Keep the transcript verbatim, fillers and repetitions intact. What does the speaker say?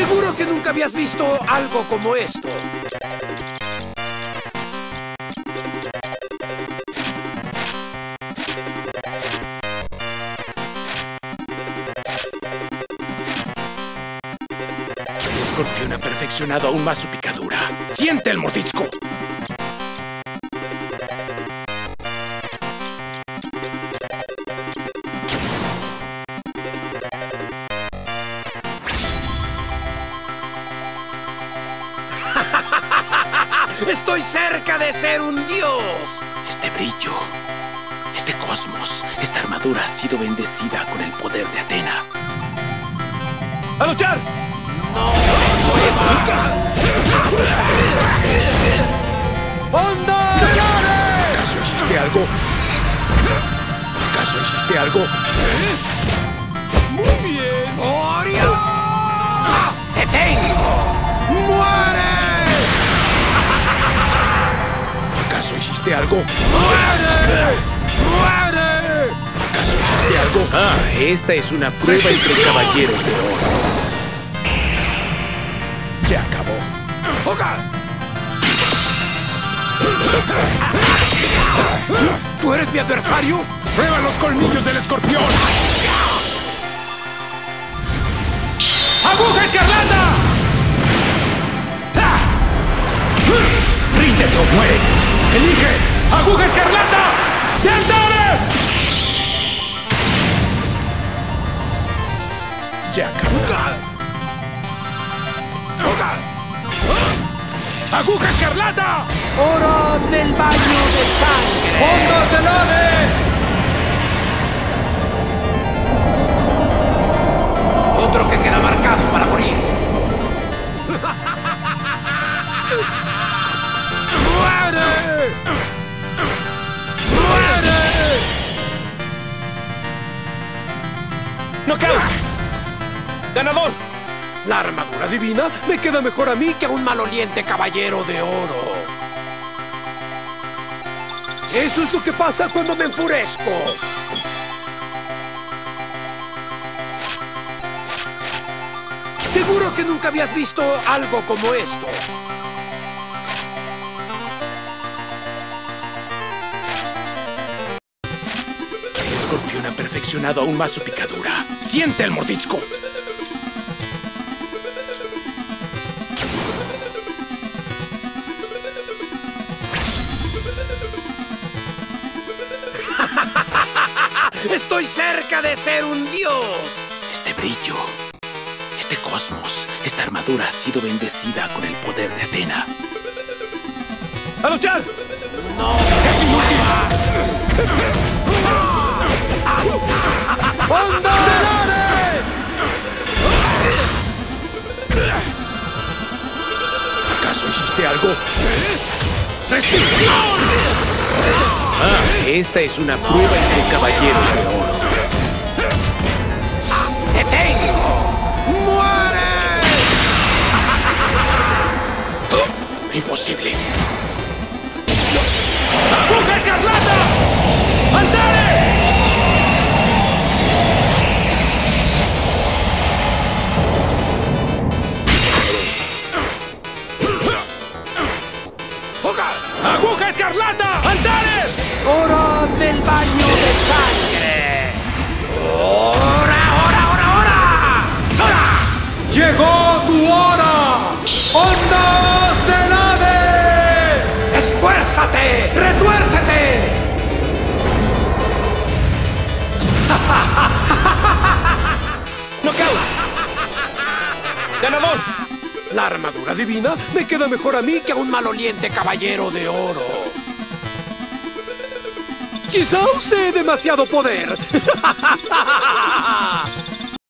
Seguro que nunca habías visto algo como esto. El escorpión ha perfeccionado aún más su picadura. ¡Siente el mordisco! ¡Estoy cerca de ser un dios! Este brillo, este cosmos, esta armadura ha sido bendecida con el poder de Atena. ¡A luchar! ¡No! ¡Onda! ¿Acaso existe algo? ¿Acaso existe algo? ¡Muy bien! ¡Orión! ¡Te tengo! ¡Muere! ¿Acaso existe algo? ¡Muere! ¡Muere! ¿Acaso existe algo? Ah, esta es una prueba entre caballeros de oro. Se acabó. ¡Oga! ¿Tú eres mi adversario? ¡Prueba los colmillos del escorpión! ¡Aguja escarlata! ¡Ah! ¡Ríndete o muere! ¡Elige! ¡Aguja escarlata! ¡De Antares! Se acabó. ¡Oga! ¡Aguja escarlata! ¡Oro del baño de sangre! ¡Fondos de naves! Otro que queda marcado para morir. ¡Muere! ¡Muere! ¡Knockout! ¡Ganador! La armadura divina me queda mejor a mí que a un maloliente caballero de oro. Eso es lo que pasa cuando me enfurezco. Seguro que nunca habías visto algo como esto. El escorpión ha perfeccionado aún más su picadura. ¡Siente el mordisco! ¡Estoy cerca de ser un dios! Este brillo, este cosmos, esta armadura ha sido bendecida con el poder de Atena. ¡A luchar! ¡No! ¡Es inútil! ¡Onda! ¿Acaso existe algo? ¡Restricción! Ah, esta es una prueba entre caballeros de oro. ¡Te tengo! ¡Muere! Oh, imposible. ¡Aguja escarlata! ¡Antares! ¡Aguja escarlata! ¡Antares! ¡Oro del baño de sangre! ¡Hora, hora, hora, hora! ¡Sora! ¡Llegó tu hora! ¡Ondas del Hades! ¡Esfuérzate! ¡Retuércete! ¡Knockout! ¡Ganador! La armadura divina me queda mejor a mí que a un maloliente caballero de oro. Quizá use demasiado poder.